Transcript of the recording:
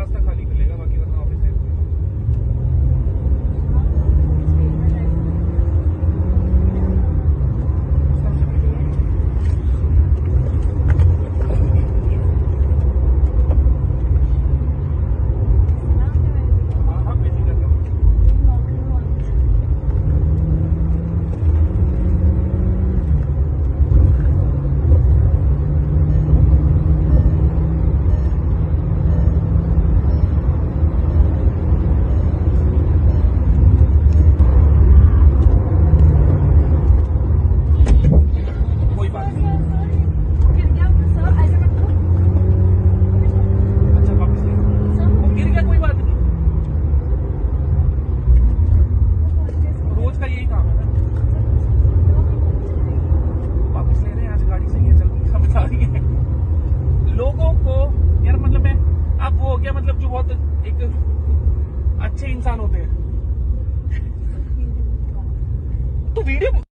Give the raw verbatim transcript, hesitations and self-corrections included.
रास्ता खाली मिलेगा, बाकी वरना ऑफिस है। लोगों को यार मतलब मैं आप वो क्या मतलब जो बहुत एक अच्छे इंसान होते हैं तो वीडियो